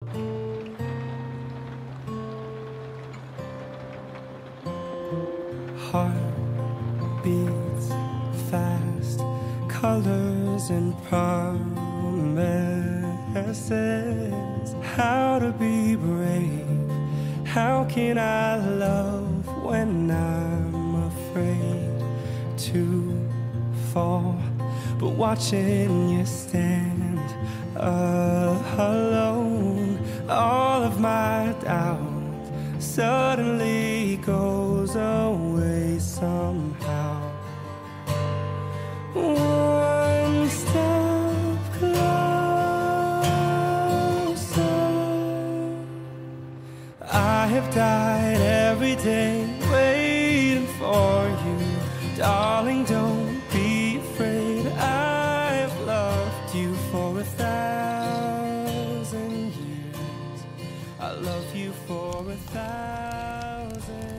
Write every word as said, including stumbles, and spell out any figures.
Heart beats fast, colors and promises. How to be brave, how can I love when I'm afraid to fall? But watching you stand alone, all of my doubt suddenly goes away somehow. One step closer. I have died every day waiting for you. Darling, don't be afraid. I have loved you for a thousand years. I love you for a thousand